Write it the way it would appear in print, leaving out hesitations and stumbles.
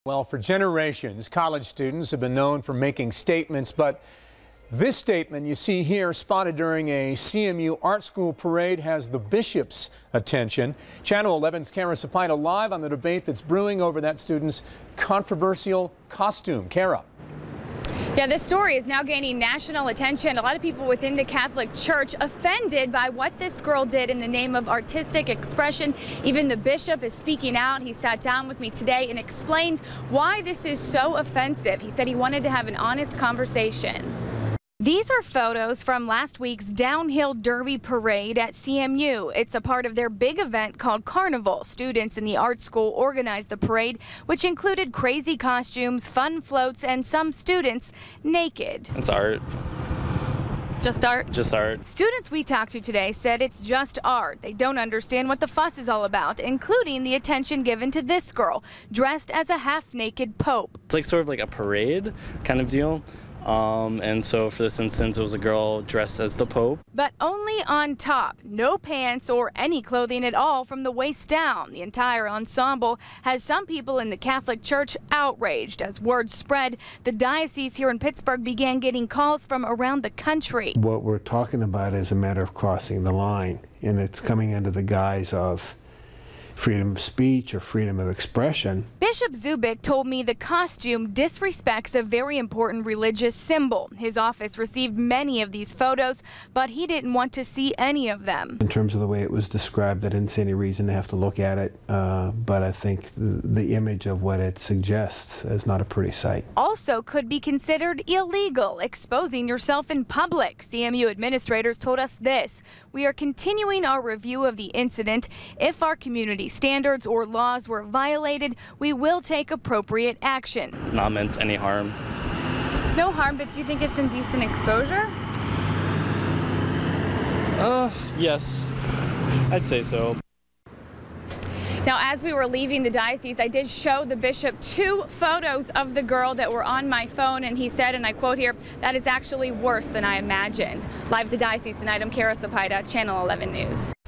Well, for generations, college students have been known for making statements, but this statement you see here, spotted during a CMU art school parade, has the bishop's attention. Channel 11's Kara Sapita live on the debate that's brewing over that student's controversial costume. Kara. Yeah, this story is now gaining national attention. A lot of people within the Catholic Church offended by what this girl did in the name of artistic expression. Even the bishop is speaking out. He sat down with me today and explained why this is so offensive. He said he wanted to have an honest conversation. These are photos from last week's downhill derby parade at CMU. It's a part of their big event called Carnival. Students in the art school organized the parade, which included crazy costumes, fun floats, and some students naked. It's art. Just art? Just art. Students we talked to today said it's just art. They don't understand what the fuss is all about, including the attention given to this girl, dressed as a half-naked pope. It's like sort of like a parade kind of deal. And so for this instance, it was a girl dressed as the Pope. But only on top, no pants or any clothing at all from the waist down. The entire ensemble has some people in the Catholic Church outraged. As word spread, the diocese here in Pittsburgh began getting calls from around the country. What we're talking about is a matter of crossing the line, and it's coming under the guise of freedom of speech or freedom of expression. Bishop Zubik told me the costume disrespects a very important religious symbol. His office received many of these photos, but he didn't want to see any of them. In terms of the way it was described, I didn't see any reason to have to look at it, but I think the image of what it suggests is not a pretty sight. Also could be considered illegal, exposing yourself in public. CMU administrators told us this: we are continuing our review of the incident. If our community standards or laws were violated, we will take appropriate action. Not meant any harm. No harm, but do you think it's indecent exposure? Yes, I'd say so. Now, as we were leaving the diocese, I did show the bishop 2 photos of the girl that were on my phone, and he said, and I quote here, "That is actually worse than I imagined." Live at the diocese tonight, I'm Kara Sapita, Channel 11 News.